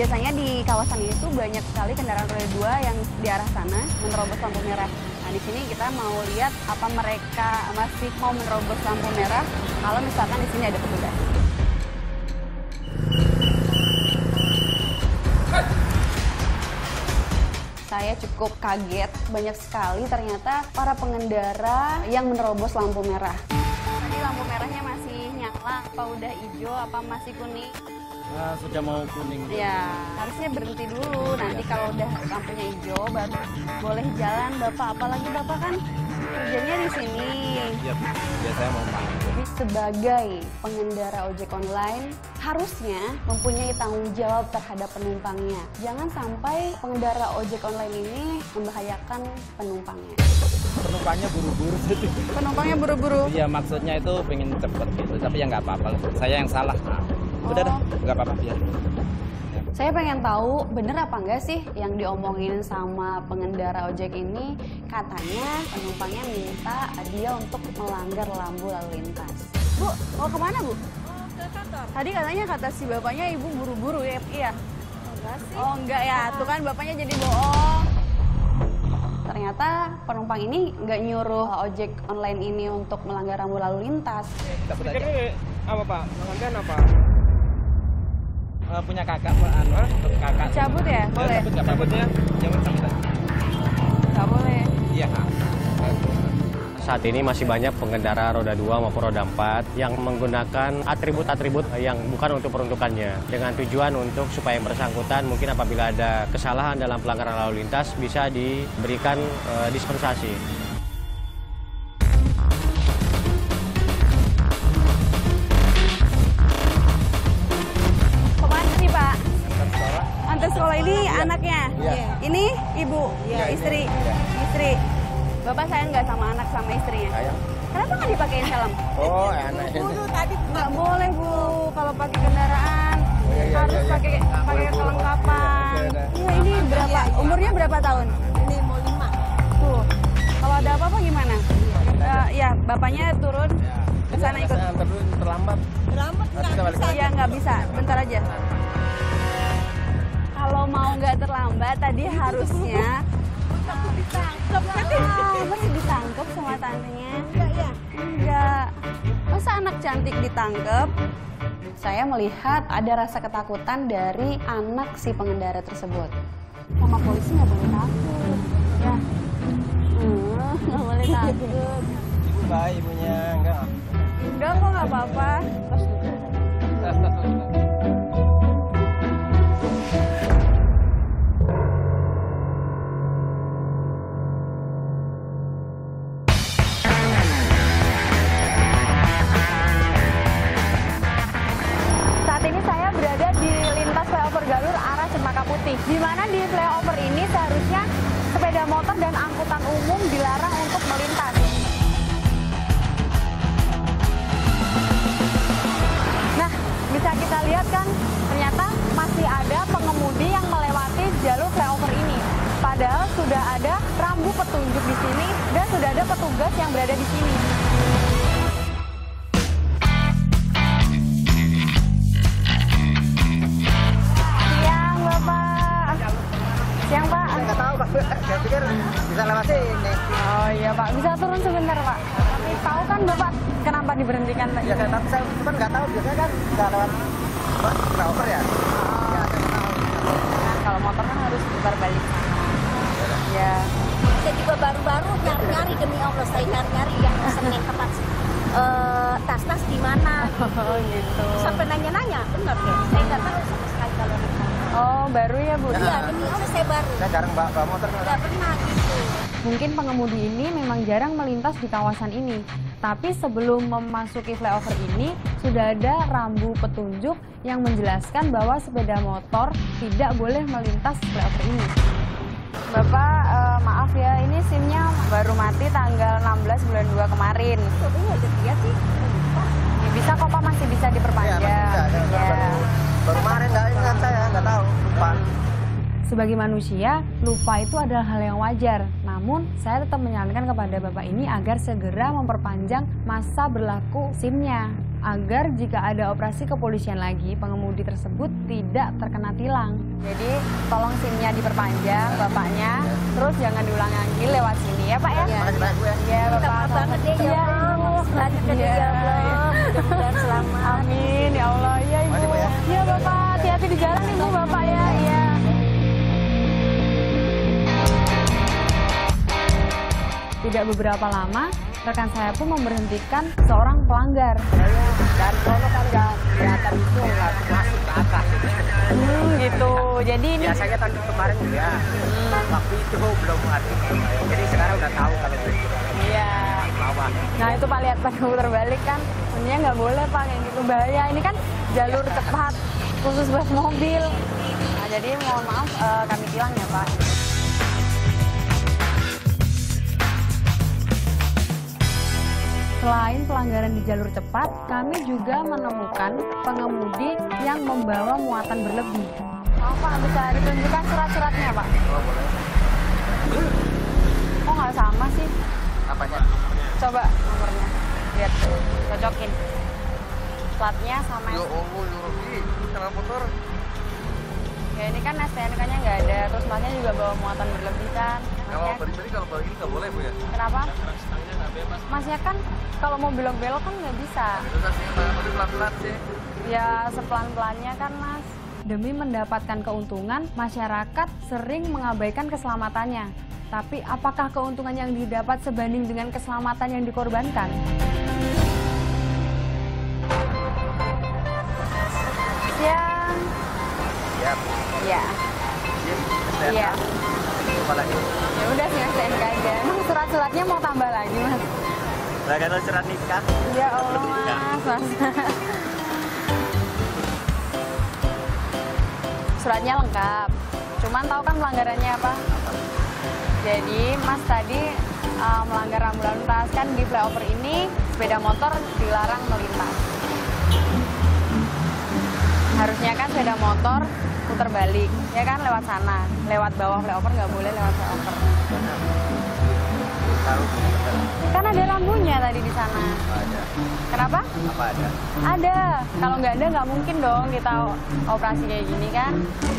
Biasanya di kawasan ini tuh banyak sekali kendaraan roda 2 yang di arah sana menerobos lampu merah. Nah, di sini kita mau lihat apa mereka masih mau menerobos lampu merah kalau misalkan di sini ada petugas. Saya cukup kaget, banyak sekali ternyata para pengendara yang menerobos lampu merah. Tadi lampu merahnya masih nyala, apa udah hijau, apa masih kuning? Sudah mau kuning. Ya, harusnya berhenti dulu. Nanti kalau udah lampunya hijau baru boleh jalan, Bapak. Apalagi Bapak kan kerjanya di sini. Iya, biasanya mau makan. Jadi sebagai pengendara ojek online harusnya mempunyai tanggung jawab terhadap penumpangnya. Jangan sampai pengendara ojek online ini membahayakan penumpangnya. Penumpangnya buru-buru. Penumpangnya buru-buru? Iya, maksudnya itu pengen cepet gitu. Tapi ya nggak apa-apa. Saya yang salah. Udah dah, nggak apa-apa biar. Saya pengen tahu bener apa enggak sih yang diomongin sama pengendara ojek ini. Katanya penumpangnya minta dia untuk melanggar lampu lalu lintas. Bu, mau kemana Bu? Ke kantor. Tadi katanya kata si bapaknya ibu buru-buru ya? Iya. Enggak sih. Oh enggak ya, tuh kan bapaknya jadi bohong. Ternyata penumpang ini nggak nyuruh ojek online ini untuk melanggar rambu lalu lintas. Ini apa Pak? Melanggar apa? Punya kakak Pak, kakak. Cabut ya? Boleh? Cabut nggak cabutnya? Jangan cabut. Nggak boleh. Iya Kak. Saat ini masih banyak pengendara roda 2 maupun roda 4 yang menggunakan atribut-atribut yang bukan untuk peruntukannya. Dengan tujuan untuk supaya yang bersangkutan mungkin apabila ada kesalahan dalam pelanggaran lalu lintas bisa diberikan dispensasi. Kemana sih Pak? Sekolah. Antar sekolah ini anaknya? Iya. Ini ibu? Iya, Istri? iya. Istri. Bapak sayang nggak sama anak sama istrinya? Sayang. Kenapa nggak dipakein helm? Oh, enak. Buru tadi Nggak boleh Bu, kalau pakai kendaraan iya, harus iya, iya. pakai kelengkapan. Iya, iya. Iya ini berapa? Iya, iya. Umurnya berapa tahun? ini mau 5. Tuh, kalau ada apa-apa gimana? Ya, bapaknya turun ke sana ikut. Terlambat. Terlambat nggak bisa. Iya nggak bisa, bentar aja. Kalau mau nggak terlambat tadi harusnya Takut ditangkap kan? masih ditangkap sama tantenya. Enggak ya? Enggak. Masa anak cantik ditangkap? Saya melihat ada rasa ketakutan dari anak si pengendara tersebut. Sama polisi nggak boleh takut. Ya. Nggak boleh takut. Ibu baik ibunya, enggak. Enggak kok nggak apa-apa. Saat ini saya berada di lintas flyover Galur arah Cempaka Putih, di mana di flyover ini seharusnya sepeda motor dan angkutan umum dilarang untuk melintas. Nah, bisa kita lihat kan, ternyata masih ada pengemudi yang melewati jalur flyover ini. Padahal sudah ada rambu petunjuk di sini dan sudah ada petugas yang berada di sini. Siang, Bapak. Siang, Pak. Nggak tahu Pak, saya pikir bisa lewat sini. Oh iya, Pak. Bisa turun sebentar, Pak. Tapi tahu kan Bapak kenapa diberhentikan? Ya saya tapi saya kan nggak tahu, biasanya kan nggak lewat flyover ya. Ya, saya nggak tahu. Nah, kalau motor kan harus putar balik. Ya. Saya juga baru-baru nyari-nyari demi Allah, saya nyari-nyari yang Senin tepat tas-tas di mana. Oh gitu. Sampai nanya-nanya, benar deh. Saya nggak tahu sama sekali kalau di sana. Oh, baru ya, Bu? Iya, demi Allah saya baru. Saya jarang bawa motor. Nggak pernah gitu. Mungkin pengemudi ini memang jarang melintas di kawasan ini. Tapi sebelum memasuki flyover ini, sudah ada rambu petunjuk yang menjelaskan bahwa sepeda motor tidak boleh melintas flyover ini. Bapak, maaf ya, ini SIM-nya baru mati tanggal 16 bulan 2 kemarin. Coba aja dia sih. Ya, bisa kok, Pak, masih bisa diperpanjang. Iya, masih bisa. Ya. Baru kemarin nggak ingat saya, nggak tahu, lupa. Sebagai manusia, lupa itu adalah hal yang wajar. Namun, saya tetap menyarankan kepada Bapak ini agar segera memperpanjang masa berlaku SIM-nya. agar jika ada operasi kepolisian lagi, pengemudi tersebut tidak terkena tilang. Jadi tolong SIM-nya diperpanjang, Bapaknya, terus jangan diulang lagi lewat sini ya Pak ya? Makasih banyak Bu ya. Iya Bapak. Maaf banget deh ya Allah. Banyak deh ya Allah. Mudah-mudahan selamat. Amin ya Allah. Iya Ibu. Makasih, Bu, ya. Iya Bapak, hati-hati di jalan Ibu Bapak ya. Iya. Tidak beberapa lama, rekan saya pun memberhentikan seorang pelanggar. Dan sono kan nggak kelihatan itu nggak masuk ke atas. Gitu. Jadi ini Biasanya kan kemarin ya, waktu itu belum ada. Jadi sekarang udah tahu kalau itu iya. bawah. Nah itu Pak lihat pada putar balik kan, sebenarnya nggak boleh Pak kayak gitu, bahaya. Ini kan jalur cepat khusus buat mobil. Nah jadi mohon maaf kami tilang ya Pak. Selain pelanggaran di jalur cepat, kami juga menemukan pengemudi yang membawa muatan berlebih. Oh Pak, bisa ditunjukkan surat-suratnya Pak? Kok nggak sama sih? Apanya? Coba nomornya, lihat tuh, cocokin. Platnya sama. Ya Allah, ya Rabbi, kenal motor. Ya ini kan STNK-nya nggak ada, terus Masnya juga bawa muatan berlebih kan. Kalau Masnya, balik kalau ini nggak boleh Bu ya? kenapa? Masnya kan kalau mau belok-belok kan nggak bisa. Terus aslinya tapi pelan-pelan sih. Ya sepelan-pelannya kan Mas. Demi mendapatkan keuntungan, masyarakat sering mengabaikan keselamatannya. Tapi apakah keuntungan yang didapat sebanding dengan keselamatan yang dikorbankan? Siang. Siap. Iya. Siap. Iya. Apa lagi? Ya udah sih STNK aja. Emang surat-suratnya mau tambah lagi Mas? Lah kan surat nikah. Ya Allah Mas. Suratnya lengkap. Cuman tahu kan pelanggarannya apa? Jadi Mas tadi melanggar rambu lalu lintas, kan di flyover ini sepeda motor dilarang melintas. Harusnya kan sepeda motor putar balik, ya kan lewat sana, lewat bawah flyover, nggak boleh lewat flyover. Tahu. Kan ada rambunya tadi di sana. Ada. Kenapa? Apa ada? Ada. Kalau nggak ada nggak mungkin dong kita operasi kayak gini kan.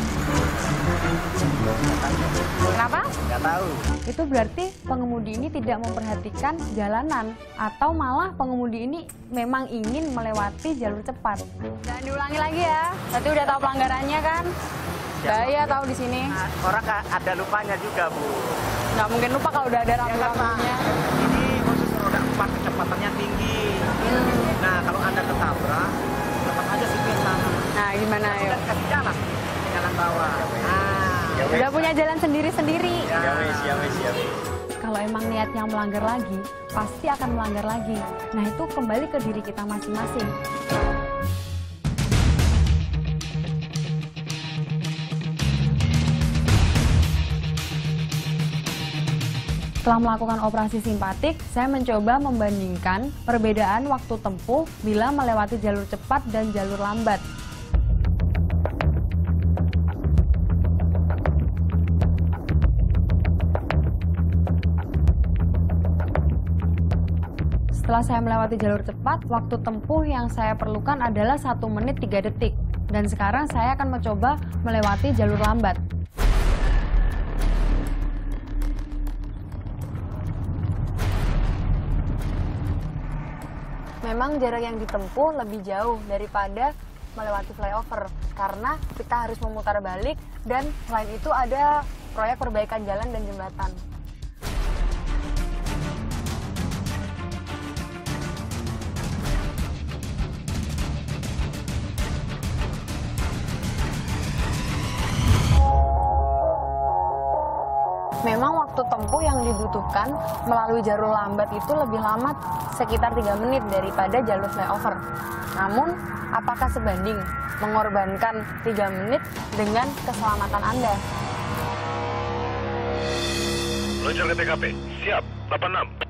Kenapa? Nggak tahu. Itu berarti pengemudi ini tidak memperhatikan jalanan atau malah pengemudi ini memang ingin melewati jalur cepat. Jangan diulangi lagi ya. Berarti udah tahu pelanggarannya kan? Bahaya tahu di sini. Orang ada lupanya juga Bu. Nggak mungkin lupa kalau udah ada rambu-rambunya. Ini khusus roda 4 kecepatannya tinggi. Nah kalau Anda ketabrak, tetap aja setir sana. Nah gimana ya? Sudah kasih jalan bawah. Nah, Udah punya jalan sendiri-sendiri. ya wes. Kalau emang niatnya melanggar lagi, pasti akan melanggar lagi. Nah itu kembali ke diri kita masing-masing. Setelah melakukan operasi simpatik, saya mencoba membandingkan perbedaan waktu tempuh bila melewati jalur cepat dan jalur lambat. Setelah saya melewati jalur cepat, waktu tempuh yang saya perlukan adalah 1 menit 3 detik. Dan sekarang saya akan mencoba melewati jalur lambat. Memang jarak yang ditempuh lebih jauh daripada melewati flyover karena kita harus memutar balik dan selain itu ada proyek perbaikan jalan dan jembatan. Memang waktu tempuh yang dibutuhkan melalui jalur lambat itu lebih lama sekitar 3 menit daripada jalur flyover. Namun, apakah sebanding mengorbankan 3 menit dengan keselamatan Anda? Meluncur ke TKP. Siap, 86.